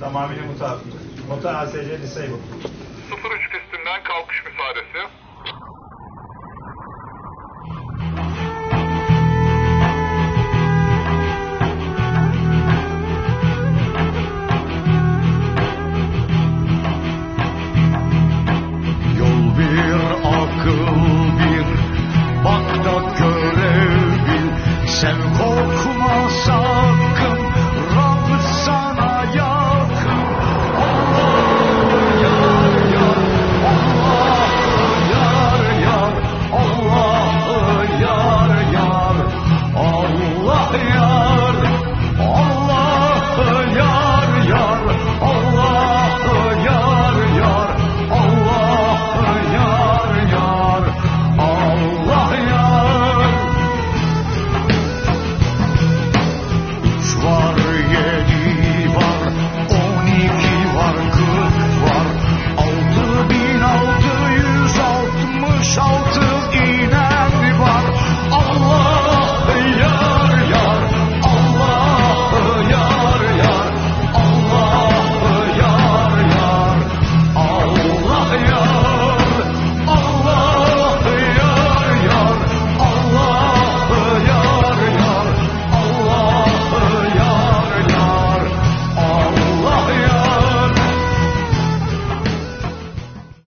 Tamamıyla muta. Muta ASC disable. 03 pistinden kalkış müsaadesi. Yol bir, akıl bir, bak da görev bil, sevk